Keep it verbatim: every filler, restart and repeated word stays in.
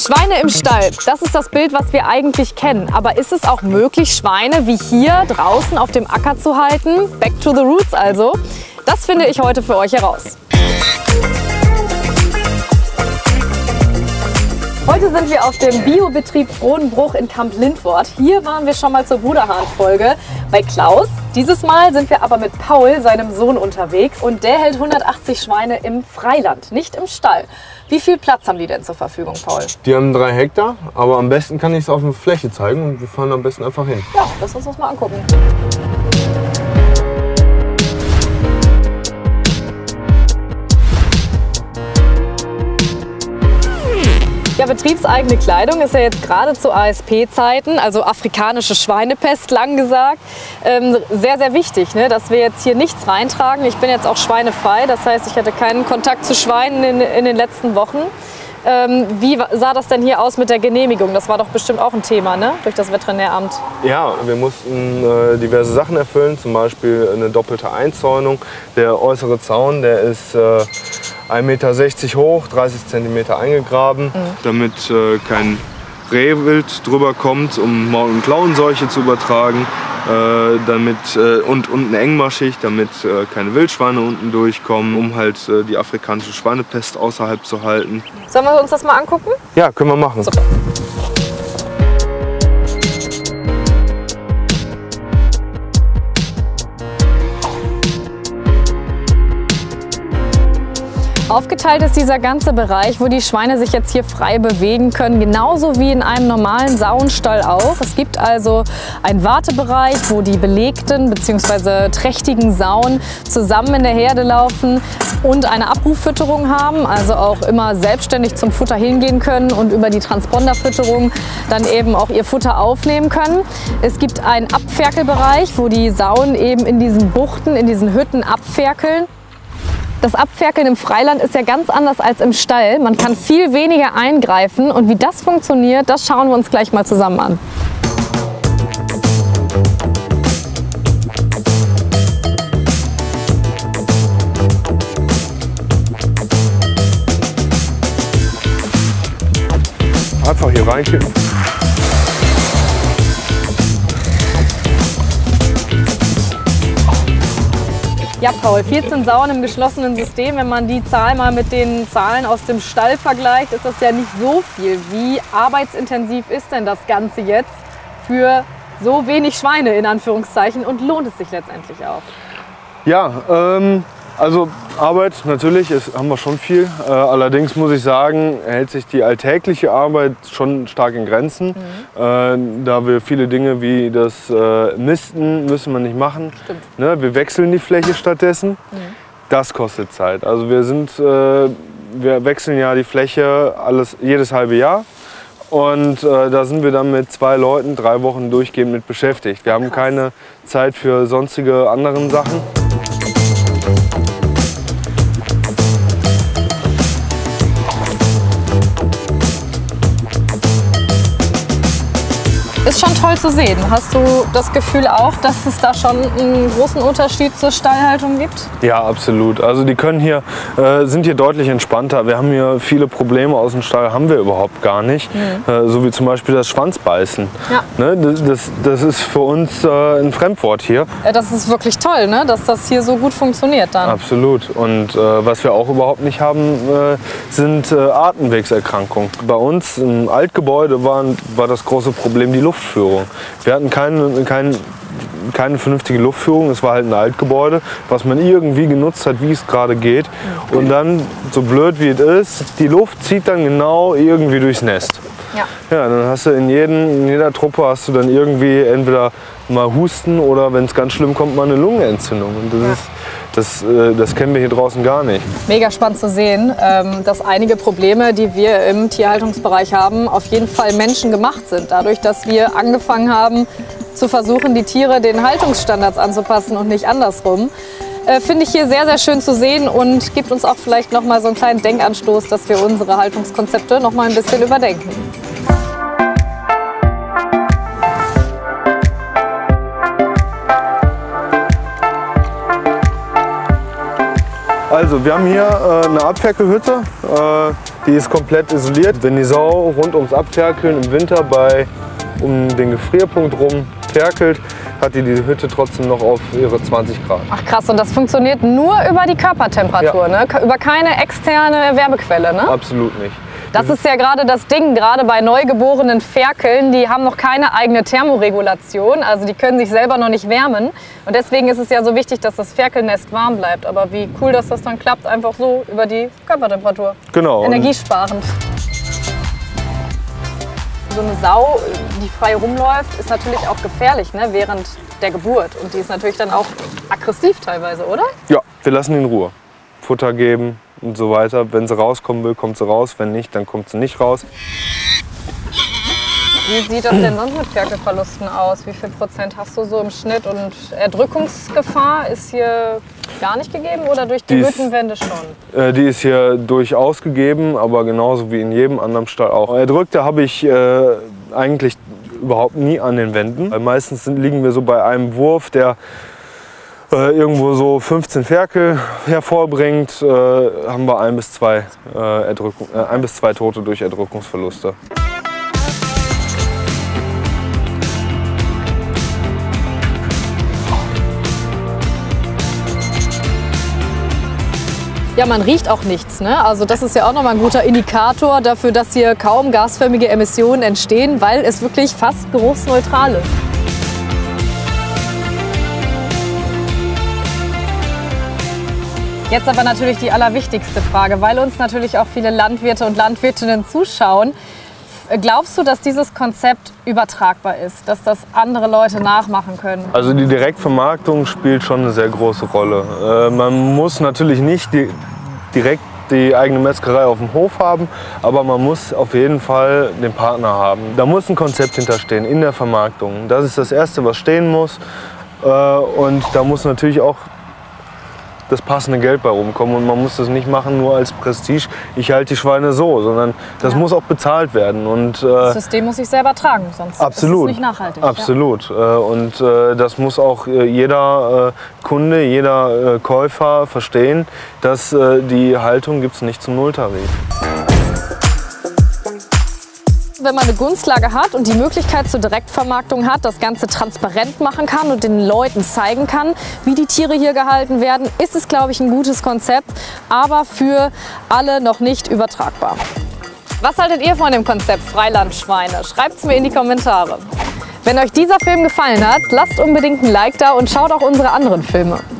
Schweine im Stall, das ist das Bild, was wir eigentlich kennen. Aber ist es auch möglich, Schweine wie hier draußen auf dem Acker zu halten? Back to the roots also. Das finde ich heute für euch heraus. Heute sind wir auf dem Biobetrieb Frohnenbruch in Kamp-Lindfort. Hier waren wir schon mal zur Bruderhahn-Folge bei Klaus. Dieses Mal sind wir aber mit Paul, seinem Sohn, unterwegs. Und der hält hundertachtzig Schweine im Freiland, nicht im Stall. Wie viel Platz haben die denn zur Verfügung, Paul? Die haben drei Hektar, aber am besten kann ich es auf der Fläche zeigen und wir fahren am besten einfach hin. Ja, lass uns das mal angucken. Ja, betriebseigene Kleidung ist ja jetzt gerade zu A S P-Zeiten, also afrikanische Schweinepest, lang gesagt, ähm, sehr, sehr wichtig, ne? Dass wir jetzt hier nichts reintragen. Ich bin jetzt auch schweinefrei, das heißt, ich hatte keinen Kontakt zu Schweinen in, in den letzten Wochen. Ähm, wie sah das denn hier aus mit der Genehmigung? Das war doch bestimmt auch ein Thema, ne? Durch das Veterinäramt. Ja, wir mussten äh, diverse Sachen erfüllen, zum Beispiel eine doppelte Einzäunung. Der äußere Zaun, der ist äh, ein Meter sechzig hoch, dreißig Zentimeter eingegraben, mhm. damit äh, kein Rehwild drüber kommt, um Maul- und Klauenseuche zu übertragen. Äh, damit, äh, und, und eine Engmaschschicht, damit äh, keine Wildschweine unten durchkommen, um halt äh, die afrikanische Schweinepest außerhalb zu halten. Sollen wir uns das mal angucken? Ja, können wir machen. Super. Aufgeteilt ist dieser ganze Bereich, wo die Schweine sich jetzt hier frei bewegen können, genauso wie in einem normalen Sauenstall auch. Es gibt also einen Wartebereich, wo die belegten bzw. trächtigen Sauen zusammen in der Herde laufen und eine Abruffütterung haben, also auch immer selbstständig zum Futter hingehen können und über die Transponderfütterung dann eben auch ihr Futter aufnehmen können. Es gibt einen Abferkelbereich, wo die Sauen eben in diesen Buchten, in diesen Hütten abferkeln. Das Abferkeln im Freiland ist ja ganz anders als im Stall. Man kann viel weniger eingreifen und wie das funktioniert, das schauen wir uns gleich mal zusammen an. Einfach hier reinkippen. Ja, Paul, vierzehn Sauen im geschlossenen System, wenn man die Zahl mal mit den Zahlen aus dem Stall vergleicht, ist das ja nicht so viel. Wie arbeitsintensiv ist denn das Ganze jetzt für so wenig Schweine in Anführungszeichen und lohnt es sich letztendlich auch? Ja, ähm, also Arbeit natürlich, ist, haben wir schon viel. Äh, allerdings muss ich sagen, hält sich die alltägliche Arbeit schon stark in Grenzen. Mhm. Äh, da wir viele Dinge wie das äh, Misten müssen wir nicht machen. Ne, wir wechseln die Fläche stattdessen. Mhm. Das kostet Zeit. Also wir sind, äh, wir wechseln ja die Fläche alles, jedes halbe Jahr. Und äh, da sind wir dann mit zwei Leuten drei Wochen durchgehend mit beschäftigt. Wir haben Krass. keine Zeit für sonstige anderen Sachen. Ist schon toll zu sehen. Hast du das Gefühl auch, dass es da schon einen großen Unterschied zur Stallhaltung gibt? Ja, absolut. Also die können hier, äh, sind hier deutlich entspannter. Wir haben hier viele Probleme aus dem Stall, haben wir überhaupt gar nicht. Mhm. Äh, so wie zum Beispiel das Schwanzbeißen. Ja. Ne, das, das, das ist für uns äh, ein Fremdwort hier. Ja, das ist wirklich toll, ne? Dass das hier so gut funktioniert dann. Absolut. Und äh, was wir auch überhaupt nicht haben, äh, sind äh, Atemwegserkrankungen. Bei uns im Altgebäude waren, war das große Problem die Luft. Luftführung. Wir hatten keine, keine, keine vernünftige Luftführung. Es war halt ein Altgebäude, was man irgendwie genutzt hat, wie es gerade geht. Und dann, so blöd wie es ist, die Luft zieht dann genau irgendwie durchs Nest. Ja. Ja, dann hast du in, jeden, in jeder Truppe hast du dann irgendwie entweder mal Husten oder wenn es ganz schlimm kommt, mal eine Lungenentzündung. Und das, ja. ist, das, äh, das kennen wir hier draußen gar nicht. Mega spannend zu sehen, ähm, dass einige Probleme, die wir im Tierhaltungsbereich haben, auf jeden Fall menschengemacht sind. Dadurch, dass wir angefangen haben, zu versuchen, die Tiere den Haltungsstandards anzupassen und nicht andersrum. Äh, Finde ich hier sehr, sehr schön zu sehen und gibt uns auch vielleicht noch mal so einen kleinen Denkanstoß, dass wir unsere Haltungskonzepte noch mal ein bisschen überdenken. Also wir haben hier äh, eine Abferkelhütte, äh, die ist komplett isoliert. Wenn die Sau rund ums Abferkeln im Winter bei um den Gefrierpunkt rum ferkelt, hat die die Hütte trotzdem noch auf ihre zwanzig Grad. Ach krass, und das funktioniert nur über die Körpertemperatur, ja. ne? Über keine externe Wärmequelle, ne? Absolut nicht. Das ist ja gerade das Ding, gerade bei neugeborenen Ferkeln, die haben noch keine eigene Thermoregulation, also die können sich selber noch nicht wärmen. Und deswegen ist es ja so wichtig, dass das Ferkelnest warm bleibt. Aber wie cool, dass das dann klappt, einfach so über die Körpertemperatur. Genau. Energiesparend. So eine Sau, die frei rumläuft, ist natürlich auch gefährlich, ne, während der Geburt. Und die ist natürlich dann auch aggressiv teilweise, oder? Ja, wir lassen die in Ruhe. Futter geben und so weiter. Wenn sie rauskommen will, kommt sie raus. Wenn nicht, dann kommt sie nicht raus. Wie sieht das denn sonst mit Ferkelverlusten aus? Wie viel Prozent hast du so im Schnitt? Und Erdrückungsgefahr ist hier gar nicht gegeben oder durch die, die Hüttenwände schon? Äh, die ist hier durchaus gegeben, aber genauso wie in jedem anderen Stall auch. Erdrückte habe ich äh, eigentlich überhaupt nie an den Wänden. Weil meistens sind, liegen wir so bei einem Wurf, der äh, irgendwo so fünfzehn Ferkel hervorbringt, äh, haben wir ein bis zwei, äh, Erdrückung, äh, ein bis zwei Tote durch Erdrückungsverluste. Ja, man riecht auch nichts, ne? Also das ist ja auch nochmal ein guter Indikator dafür, dass hier kaum gasförmige Emissionen entstehen, weil es wirklich fast geruchsneutral ist. Jetzt aber natürlich die allerwichtigste Frage, weil uns natürlich auch viele Landwirte und Landwirtinnen zuschauen. Glaubst du, dass dieses Konzept übertragbar ist, dass das andere Leute nachmachen können? Also die Direktvermarktung spielt schon eine sehr große Rolle. Äh, man muss natürlich nicht die, direkt die eigene Metzgerei auf dem Hof haben, aber man muss auf jeden Fall den Partner haben. Da muss ein Konzept hinterstehen in der Vermarktung. Das ist das Erste, was stehen muss. Äh, und da muss natürlich auch das passende Geld bei rumkommen und man muss das nicht machen nur als Prestige, ich halte die Schweine so, sondern das ja. muss auch bezahlt werden. Und, äh, das System muss sich selber tragen, sonst absolut, ist es nicht nachhaltig. Absolut. Ja. Und äh, das muss auch äh, jeder äh, Kunde, jeder äh, Käufer verstehen, dass äh, die Haltung gibt es nicht zum Nulltarif. Wenn man eine Gunstslage hat und die Möglichkeit zur Direktvermarktung hat, das Ganze transparent machen kann und den Leuten zeigen kann, wie die Tiere hier gehalten werden, ist es, glaube ich, ein gutes Konzept, aber für alle noch nicht übertragbar. Was haltet ihr von dem Konzept Freilandschweine? Schreibt es mir in die Kommentare. Wenn euch dieser Film gefallen hat, lasst unbedingt ein Like da und schaut auch unsere anderen Filme.